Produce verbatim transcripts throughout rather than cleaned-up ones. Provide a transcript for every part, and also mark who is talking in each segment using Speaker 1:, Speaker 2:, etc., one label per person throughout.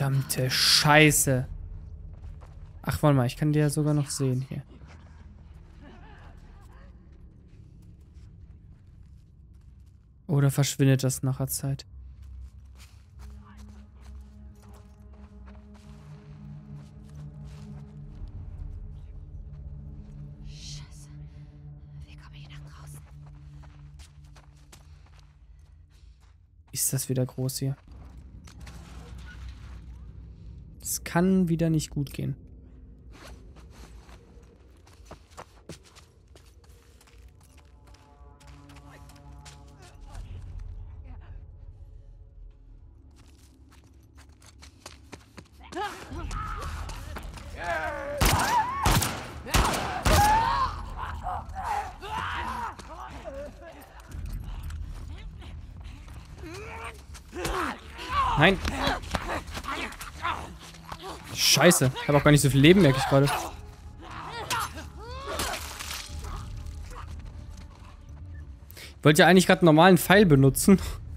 Speaker 1: Verdammte Scheiße. Ach, warte mal, ich kann die ja sogar noch sehen hier. Oder verschwindet das nach der Zeit?
Speaker 2: Scheiße. Wie komme ich nach draußen?
Speaker 1: Ist das wieder groß hier? Es kann wieder nicht gut gehen. Nein. Scheiße. Ich habe auch gar nicht so viel Leben, merke ich gerade. Ich wollte ja eigentlich gerade einen normalen Pfeil benutzen.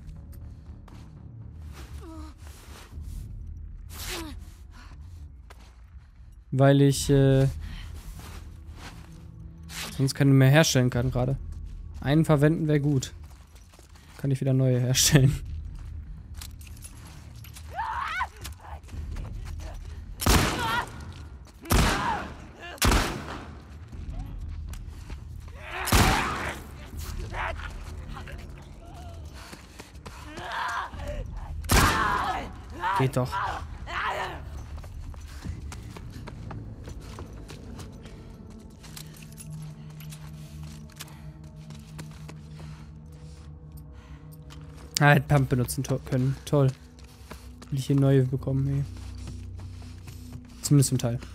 Speaker 1: Weil ich äh, sonst keine mehr herstellen kann gerade. Einen verwenden wäre gut. Kann ich wieder neue herstellen. Geht doch. Ah, hätte Pump benutzen to können. Toll. Will ich hier neue bekommen, ey. Zumindest zum Teil.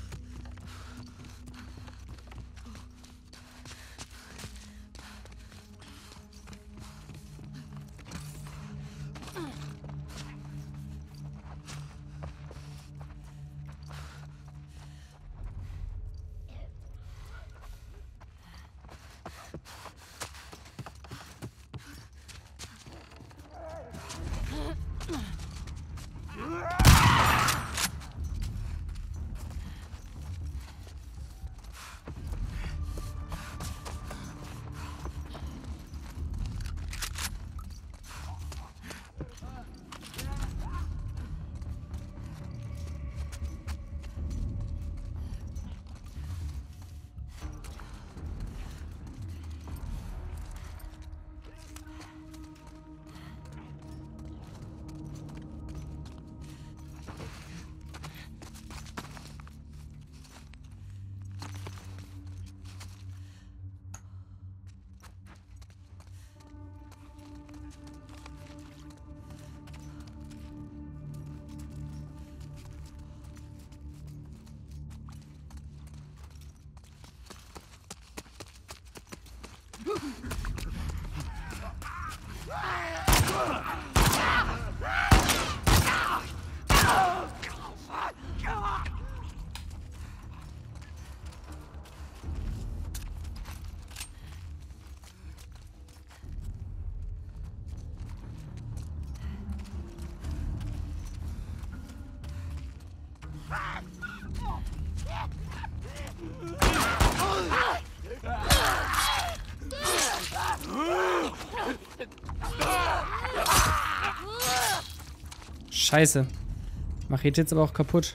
Speaker 1: Scheiße. Machete jetzt aber auch kaputt.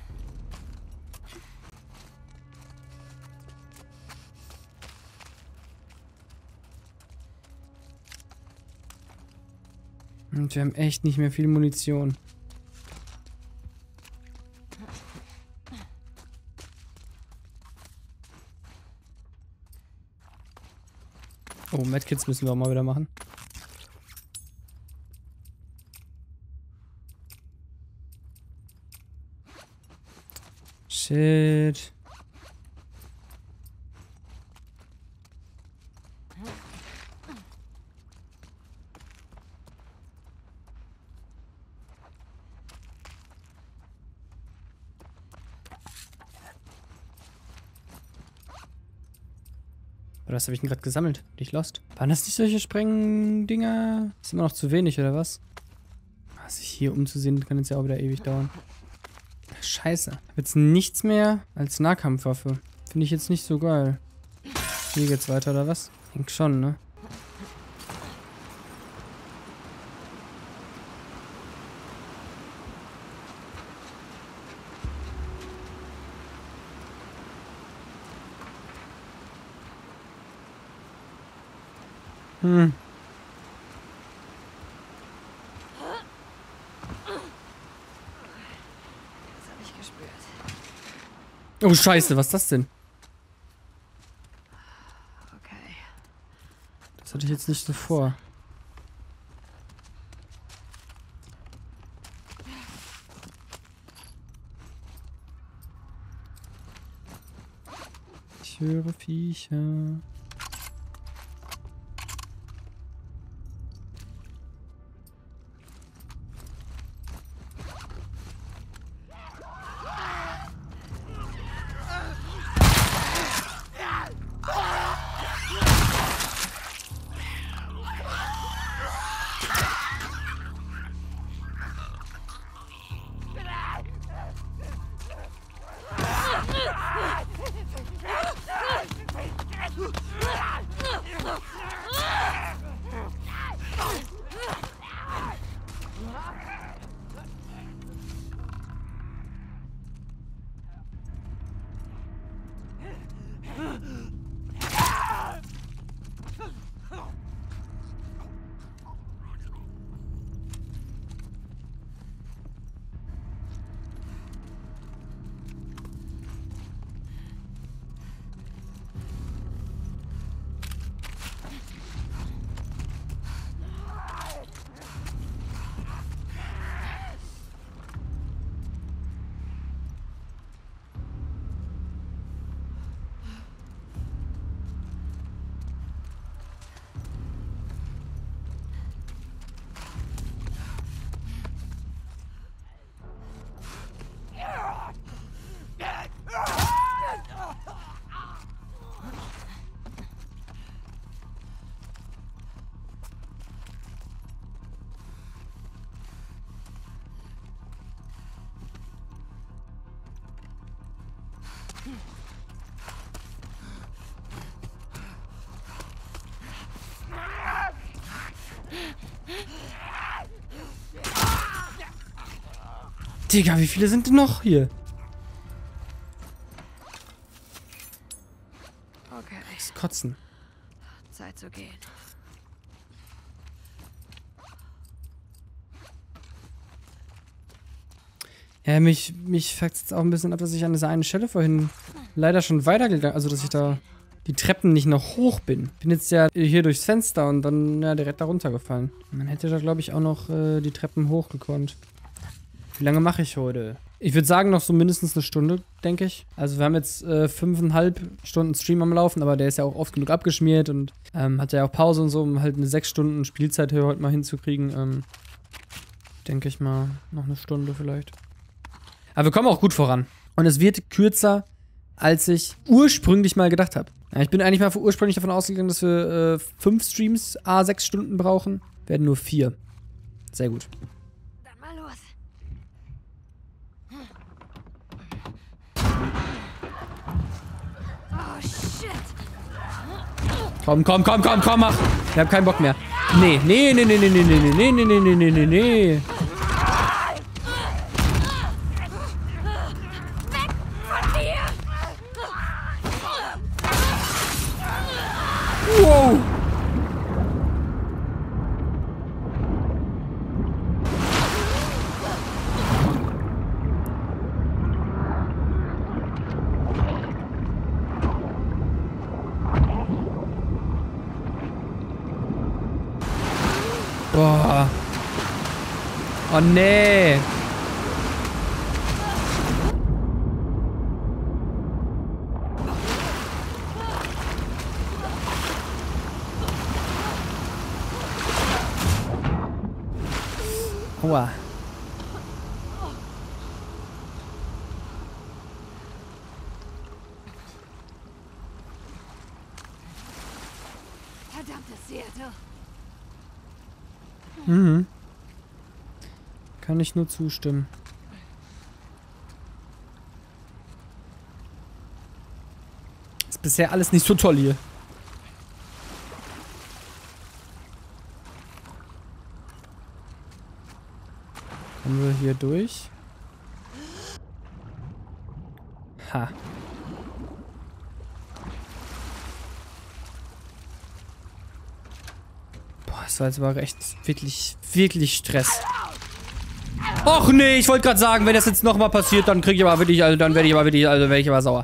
Speaker 1: Und wir haben echt nicht mehr viel Munition. Oh, Medkits müssen wir auch mal wieder machen. Shit. Oder was habe ich denn gerade gesammelt? Bin ich lost? Waren das nicht solche Sprengdinger? Ist immer noch zu wenig, oder was? Was sich hier umzusehen, kann jetzt ja auch wieder ewig dauern. Scheiße. Hab jetzt nichts mehr als Nahkampfwaffe. Finde ich jetzt nicht so geil. Hier geht's weiter, oder was? Denk schon, ne? Hm.
Speaker 2: Das habe ich gespürt.
Speaker 1: Oh, Scheiße, was ist das denn?
Speaker 2: Okay.
Speaker 1: Das hatte ich jetzt nicht so vor. Ich höre Viecher. Digga, wie viele sind denn noch hier?
Speaker 2: Okay.
Speaker 1: Das Kotzen.
Speaker 2: Zeit zu gehen.
Speaker 1: Ja, mich, mich fuckt jetzt auch ein bisschen ab, dass ich an dieser einen Stelle vorhin leider schon weitergegangen, also dass ich da die Treppen nicht noch hoch bin. Bin jetzt ja hier durchs Fenster und dann ja direkt da runtergefallen. Man hätte da, glaube ich, auch noch äh, die Treppen hochgekonnt. Wie lange mache ich heute? Ich würde sagen, noch so mindestens eine Stunde, denke ich. Also wir haben jetzt äh, fünfeinhalb Stunden Stream am Laufen, aber der ist ja auch oft genug abgeschmiert und ähm, hat ja auch Pause und so, um halt eine sechs Stunden Spielzeit hier heute mal hinzukriegen. Ähm, denke ich mal, noch eine Stunde vielleicht. Aber wir kommen auch gut voran. Und es wird kürzer, als ich ursprünglich mal gedacht habe. Ja, ich bin eigentlich mal ursprünglich davon ausgegangen, dass wir äh, fünf Streams à sechs Stunden brauchen. Werden nur vier. Sehr gut.
Speaker 2: Dann mal los. Oh, shit.
Speaker 1: Komm, komm, komm, komm, komm, mach. Ich hab keinen Bock mehr. Nee, nee, nee, nee, nee, nee, nee, nee, nee, nee, nee, nee, nee. Wow. Boah. Oh nee. Aua.
Speaker 2: Verdammtes Seattle.
Speaker 1: Mhm. Kann ich nur zustimmen. ist bisher alles nicht so toll hier. Kommen wir hier durch? Ha. Boah, das war jetzt aber echt wirklich, wirklich Stress. Och nee, ich wollte gerade sagen, wenn das jetzt nochmal passiert, dann kriege ich aber wirklich, also dann werde ich aber wirklich, also werde ich aber sauer.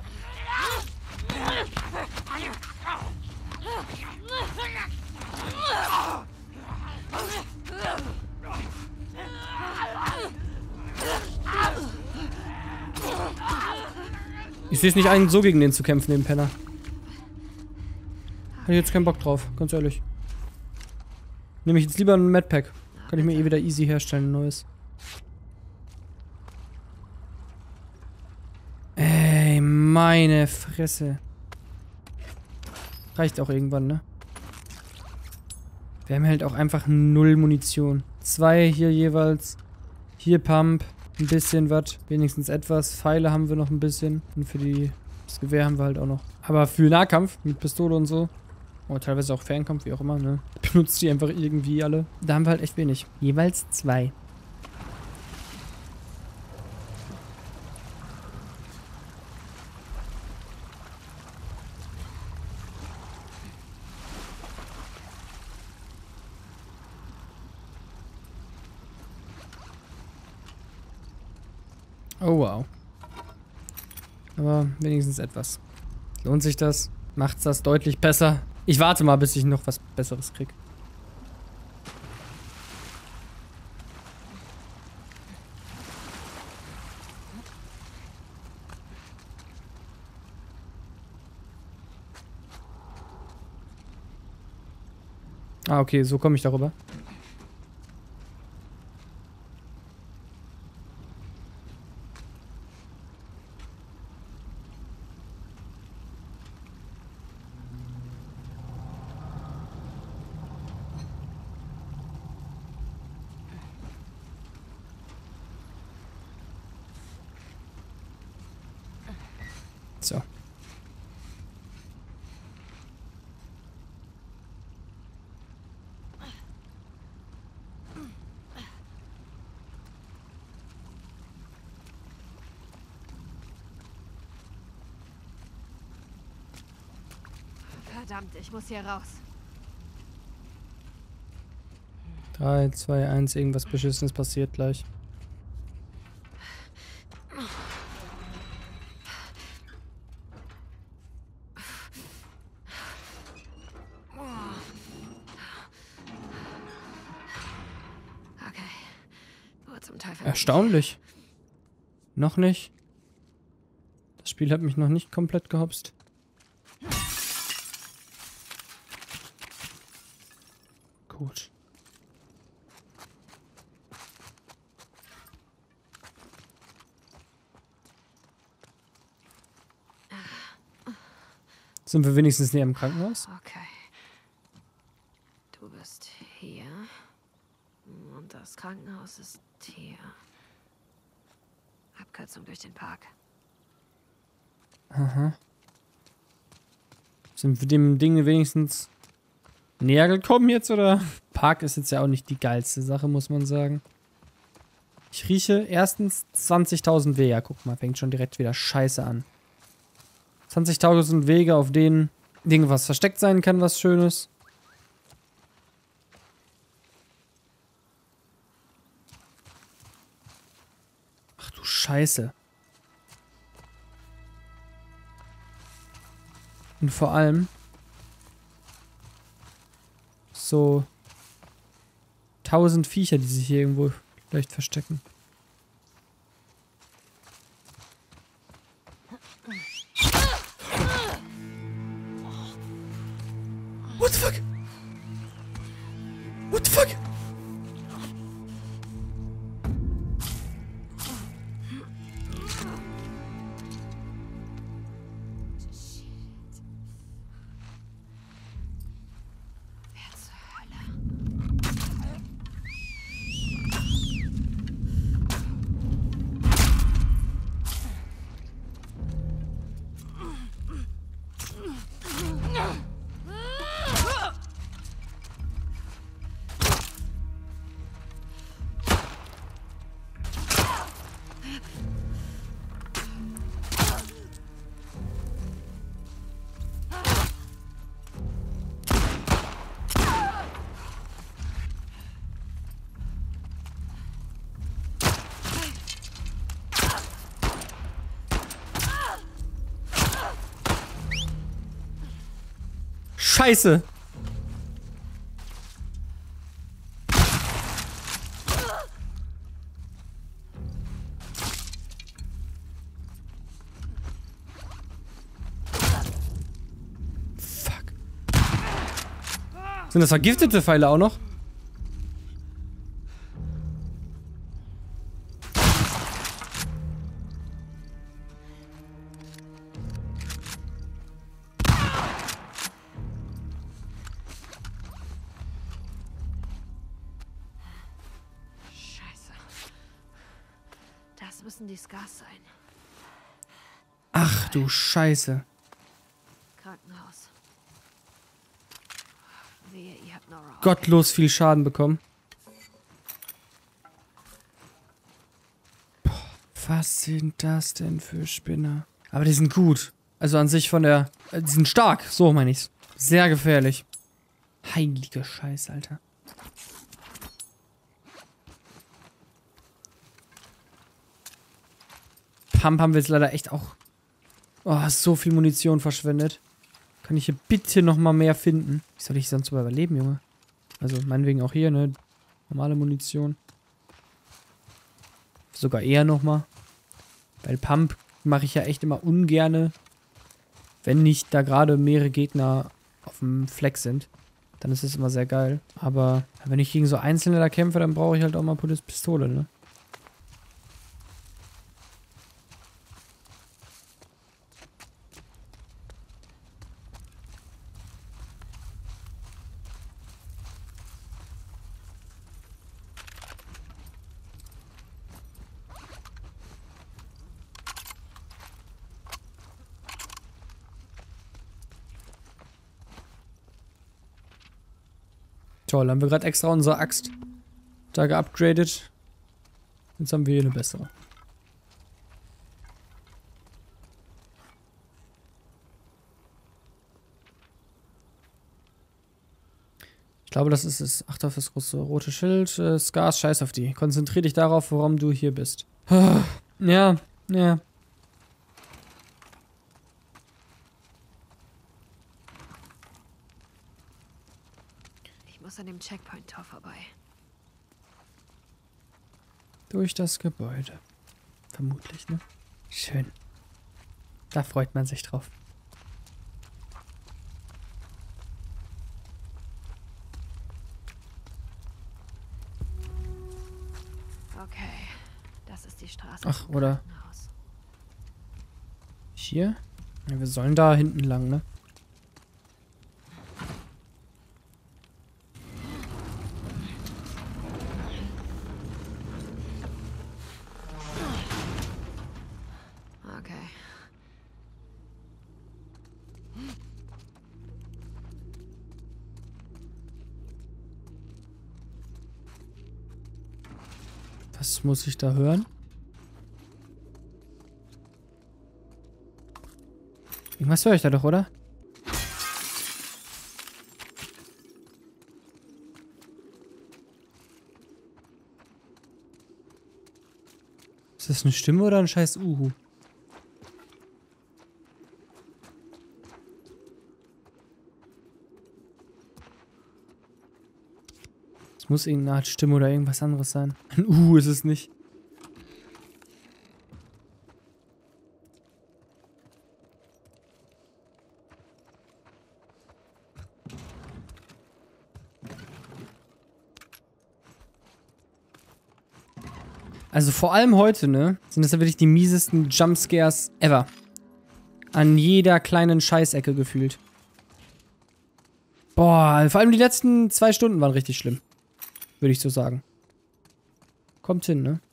Speaker 1: Ich sehe es nicht ein, so gegen den zu kämpfen, den Penner. Habe ich jetzt keinen Bock drauf, ganz ehrlich. Nehme ich jetzt lieber ein Medpack. Kann ich mir eh wieder easy herstellen, ein neues. Ey, meine Fresse. Reicht auch irgendwann, ne? Wir haben halt auch einfach null Munition. Zwei hier jeweils. Hier Pump. Ein bisschen was. Wenigstens etwas. Pfeile haben wir noch ein bisschen. Und für die, das Gewehr haben wir halt auch noch. Aber für Nahkampf mit Pistole und so. Oder teilweise auch Fernkampf, wie auch immer, ne? Benutzt die einfach irgendwie alle. Da haben wir halt echt wenig. Jeweils zwei. Oh wow. Aber wenigstens etwas. Lohnt sich das? Macht's das deutlich besser? Ich warte mal, bis ich noch was Besseres krieg. Ah, okay, so komme ich darüber. So.
Speaker 2: Verdammt, ich muss hier raus.
Speaker 1: drei, zwei, eins, irgendwas Beschissenes passiert gleich.
Speaker 2: Okay. Nur zum Teufel.
Speaker 1: Erstaunlich. Noch nicht. Das Spiel hat mich noch nicht komplett gehopst. Gut. Sind wir wenigstens näher im Krankenhaus?
Speaker 2: Okay. Du bist hier. Und das Krankenhaus ist hier. Abkürzung durch den Park.
Speaker 1: Aha. Sind wir dem Ding wenigstens näher gekommen jetzt, oder? Park ist jetzt ja auch nicht die geilste Sache, muss man sagen. Ich rieche erstens zwanzigtausend Wege. Ja, guck mal, fängt schon direkt wieder scheiße an. zwanzigtausend Wege, auf denen irgendwas versteckt sein kann, was Schönes. Ach du Scheiße. Und vor allem so tausend Viecher, die sich hier irgendwo vielleicht verstecken. What the fuck? What the fuck? Scheiße! Fuck. Sind das vergiftete Pfeile auch noch?
Speaker 2: Das müssen die Scars sein.
Speaker 1: Ach du Scheiße.
Speaker 2: Krankenhaus. Wehe, ihr habt Nora.
Speaker 1: Gottlos viel Schaden bekommen. Boah, was sind das denn für Spinner? Aber die sind gut. Also an sich von der... äh, Die sind stark, so meine ich's. Sehr gefährlich. Heilige Scheiße, Alter. Pump haben wir jetzt leider echt auch... Oh, so viel Munition verschwendet. Kann ich hier bitte nochmal mehr finden? Wie soll ich sonst überleben, Junge? Also meinetwegen auch hier, ne? Normale Munition. Sogar eher nochmal. Weil Pump mache ich ja echt immer ungerne. Wenn nicht da gerade mehrere Gegner auf dem Fleck sind. Dann ist es immer sehr geil. Aber wenn ich gegen so Einzelne da kämpfe, dann brauche ich halt auch mal Pistole, ne? Toll, haben wir gerade extra unsere Axt da geupgradet. Jetzt haben wir hier eine bessere. Ich glaube, das ist es. Achte auf das große rote Schild. Äh, Scars, scheiß auf die. Konzentrier dich darauf, warum du hier bist. Ja, ja.
Speaker 2: Ich muss an dem Checkpoint-Tor vorbei.
Speaker 1: Durch das Gebäude. Vermutlich, ne? Schön. Da freut man sich drauf.
Speaker 2: Okay, das ist die Straße.
Speaker 1: Ach,
Speaker 2: zum
Speaker 1: oder
Speaker 2: Krankenhaus.
Speaker 1: hier? Ja, wir sollen da hinten lang, ne?
Speaker 2: Okay.
Speaker 1: Was muss ich da hören? Irgendwas höre ich da doch, oder? Ist das eine Stimme oder ein scheiß Uhu? Es muss irgendeine Art Stimme oder irgendwas anderes sein. Ein Uhu ist es nicht. Also vor allem heute, ne, sind das ja wirklich die miesesten Jumpscares ever. An jeder kleinen Scheißecke gefühlt. Boah, vor allem die letzten zwei Stunden waren richtig schlimm. Würde ich so sagen. Kommt hin, ne?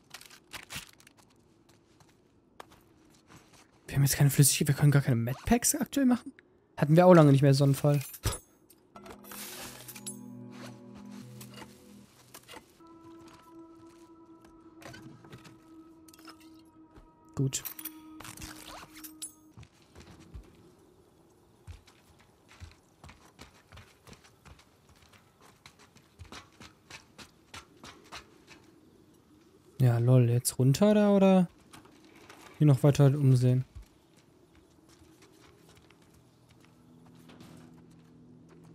Speaker 1: Wir haben jetzt keine Flüssigkeit, wir können gar keine Medpacks aktuell machen. Hatten wir auch lange nicht mehr so einen Fall. Gut. Ja, lol, jetzt runter da oder hier noch weiter umsehen?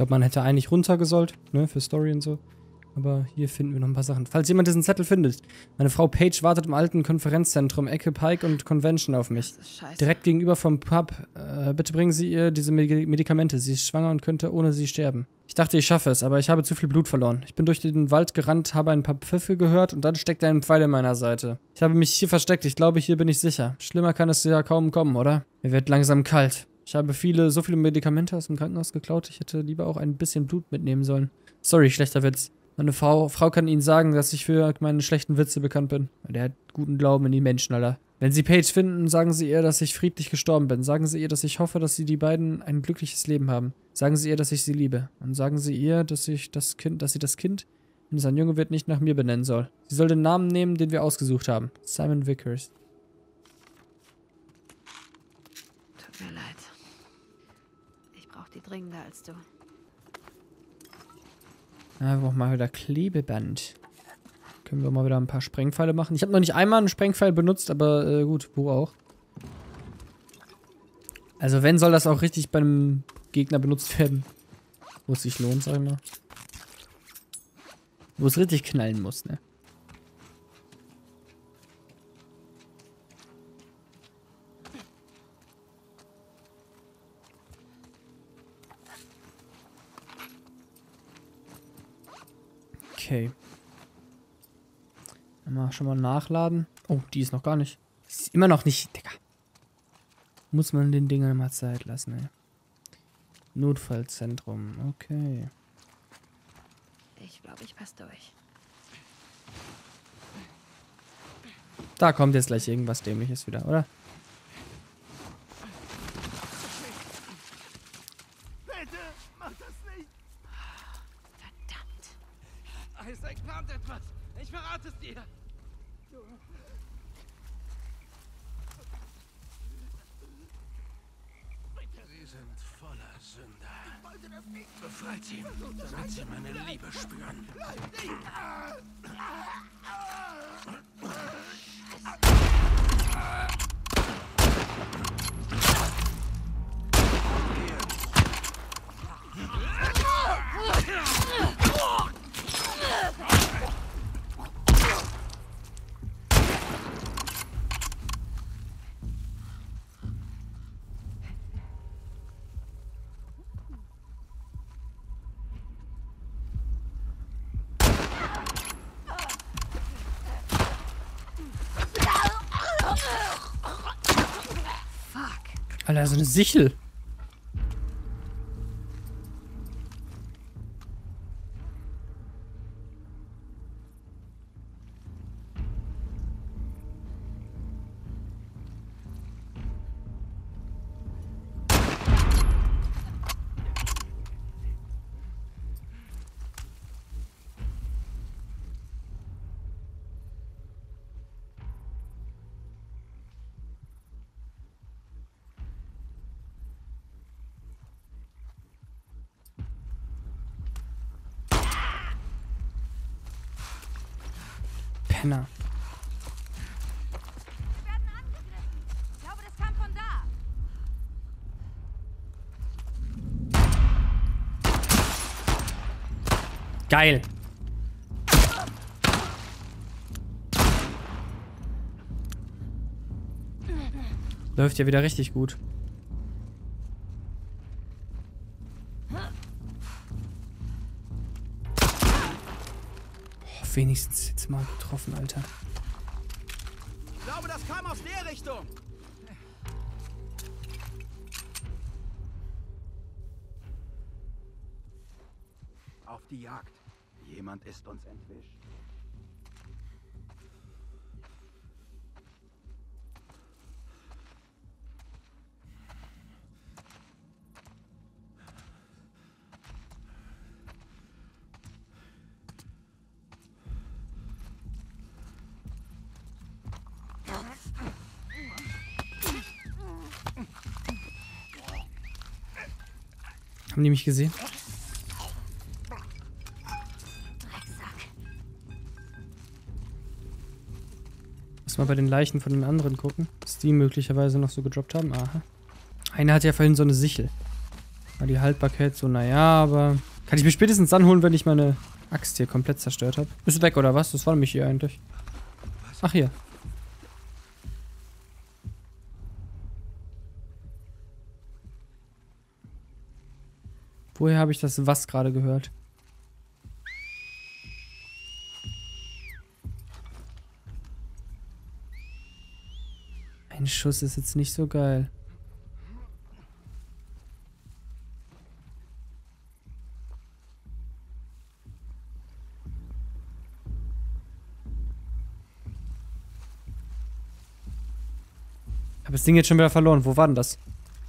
Speaker 1: glaube, man hätte eigentlich runtergesollt, ne, für Story und so. Aber hier finden wir noch ein paar Sachen. Falls jemand diesen Zettel findet. Meine Frau Paige wartet im alten Konferenzzentrum, Ecke Pike und Convention auf mich.
Speaker 2: Das ist scheiße.
Speaker 1: Direkt gegenüber vom Pub. Äh, bitte bringen Sie ihr diese Medi- Medikamente. Sie ist schwanger und könnte ohne sie sterben. Ich dachte, ich schaffe es, aber ich habe zu viel Blut verloren. Ich bin durch den Wald gerannt, habe ein paar Pfiffe gehört und dann steckt ein Pfeil in meiner Seite. Ich habe mich hier versteckt. Ich glaube, hier bin ich sicher. Schlimmer kann es ja kaum kommen, oder? Mir wird langsam kalt. Ich habe viele, so viele Medikamente aus dem Krankenhaus geklaut. Ich hätte lieber auch ein bisschen Blut mitnehmen sollen. Sorry, schlechter Witz. Meine Frau, Frau kann Ihnen sagen, dass ich für meine schlechten Witze bekannt bin. Der hat guten Glauben in die Menschen, Alter. Wenn Sie Paige finden, sagen Sie ihr, dass ich friedlich gestorben bin. Sagen Sie ihr, dass ich hoffe, dass Sie die beiden ein glückliches Leben haben. Sagen Sie ihr, dass ich sie liebe. Und sagen Sie ihr, dass ich das Kind, dass sie das Kind, wenn es ein Junge wird, nicht nach mir benennen soll. Sie soll den Namen nehmen, den wir ausgesucht haben. Simon Vickers.
Speaker 2: Tut mir leid. Ich brauche die dringender als du.
Speaker 1: Ja, wir brauchen mal wieder Klebeband. Können wir mal wieder ein paar Sprengpfeile machen. Ich habe noch nicht einmal einen Sprengpfeil benutzt, aber äh, gut, wo auch. Also wenn, soll das auch richtig beim Gegner benutzt werden. Wo es sich lohnt, sag ich mal. Wo es richtig knallen muss, ne? Okay. Mal schon mal nachladen. Oh, die ist noch gar nicht. Ist immer noch nicht, Digga. Muss man den Dingern mal Zeit lassen, ey. Notfallzentrum, okay.
Speaker 2: Ich glaube, ich passe durch.
Speaker 1: Da kommt jetzt gleich irgendwas Dämliches wieder, oder?
Speaker 3: Bitte, mach das nicht!
Speaker 2: Verdammt.
Speaker 3: Isaac plant etwas. Ich verrate es dir. Sie sind voller Sünder. Befreit sie, damit sie meine Liebe spüren.
Speaker 1: Alter, so eine Sichel. Penner.
Speaker 4: Wir werden angegriffen. Ich glaube, das kam von da.
Speaker 1: Geil. Läuft ja wieder richtig gut. Boah, wenigstens jetzt mal getroffen, Alter.
Speaker 3: Ich glaube, das kam aus der Richtung. Auf die Jagd. Jemand ist uns entwischt.
Speaker 1: Haben die mich gesehen? Muss mal bei den Leichen von den anderen gucken, dass die möglicherweise noch so gedroppt haben. Aha. Einer hat ja vorhin so eine Sichel. War die Haltbarkeit so, naja, aber... Kann ich mir spätestens dann holen, wenn ich meine Axt hier komplett zerstört habe. Ist weg, oder was? Das war nämlich hier eigentlich. Ach, hier. Woher habe ich das was gerade gehört? Ein Schuss ist jetzt nicht so geil. Ich habe das Ding jetzt schon wieder verloren. Wo war denn das?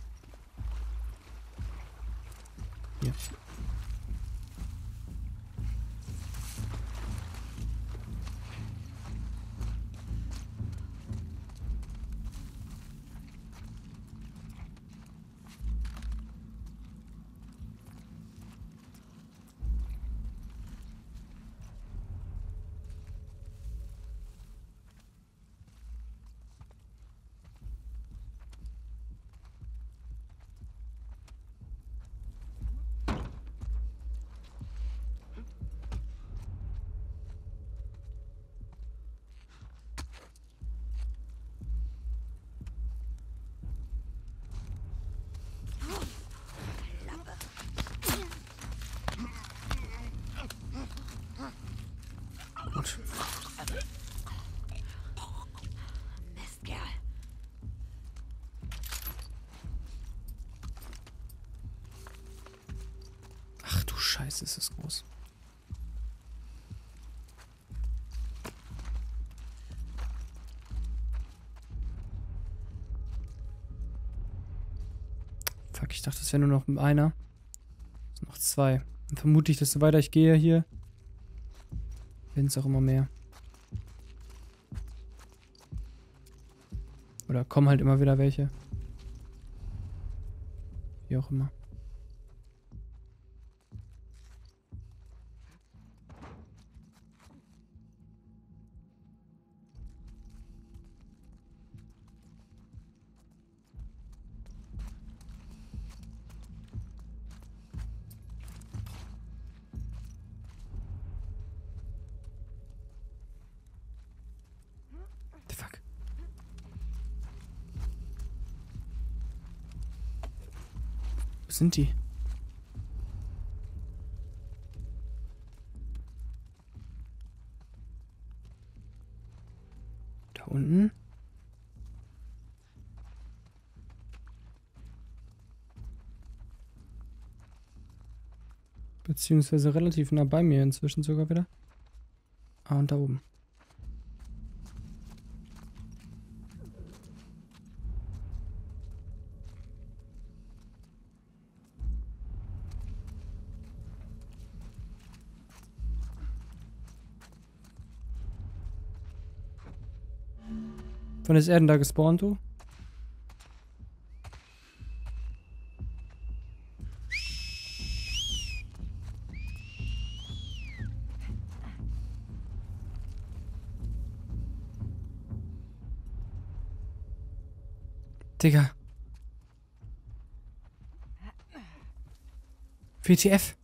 Speaker 1: Hier. Gut.
Speaker 2: Mistkerl.
Speaker 1: Ach du Scheiße, ist das groß. Fuck, ich dachte, es wäre nur noch einer. Es sind noch zwei. Dann vermute ich, desto weiter ich gehe hier, werden es auch immer mehr. Oder kommen halt immer wieder welche. Wie auch immer. Fuck. Wo sind die? Da unten? Beziehungsweise relativ nah bei mir inzwischen sogar wieder. Ah, und da oben. Wann ist er denn da gespawnt, du? Digga. W T F?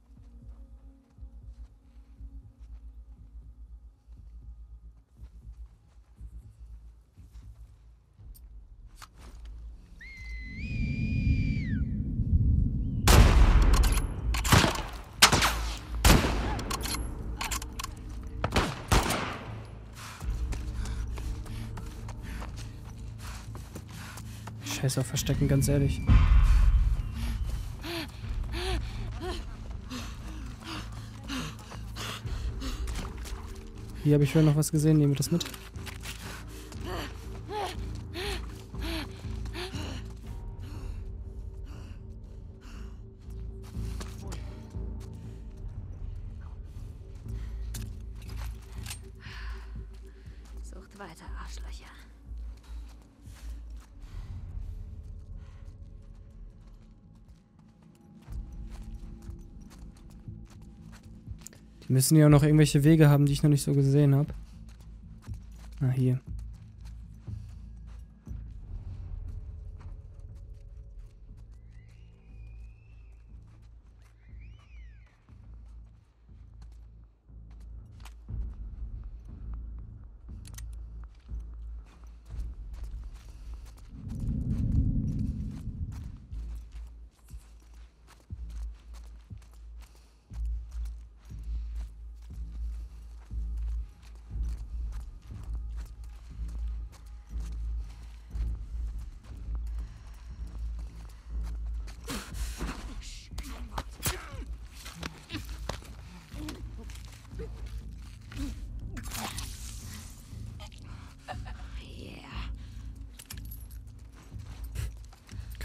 Speaker 1: Scheiß auf Verstecken, ganz ehrlich. Hier habe ich schon noch was gesehen, nehme das mit.
Speaker 2: Sucht weiter, Arschlöcher.
Speaker 1: Die müssen ja auch noch irgendwelche Wege haben, die ich noch nicht so gesehen habe. Ah, hier.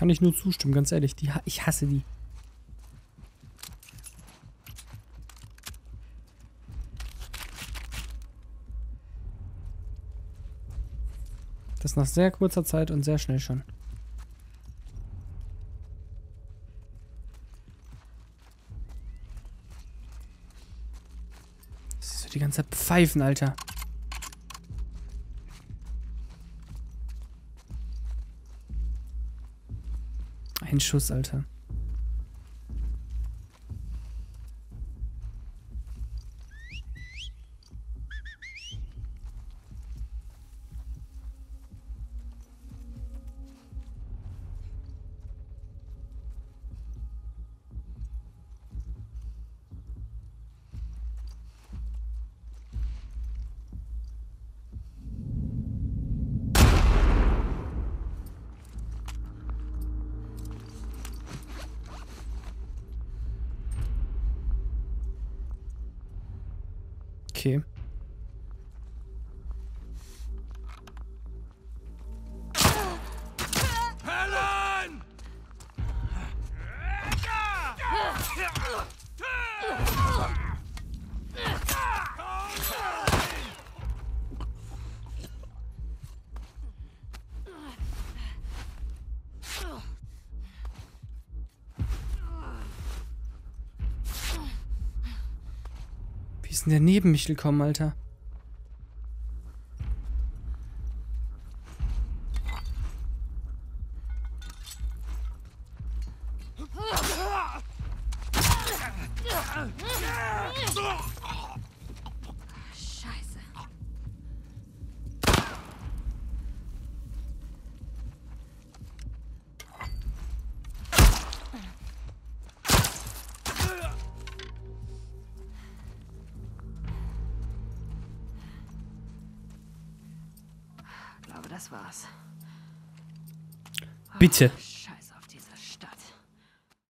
Speaker 1: Kann ich nur zustimmen, ganz ehrlich. Die, ich hasse die. Das nach sehr kurzer Zeit und sehr schnell schon. Das ist so die ganze Zeit pfeifen, Alter. Ein Schuss, Alter. Okay.
Speaker 3: Helen!
Speaker 1: Wie ist denn der neben mich gekommen, Alter?
Speaker 2: Scheiße. Ich glaube, das war's.
Speaker 1: Bitte.
Speaker 2: Oh,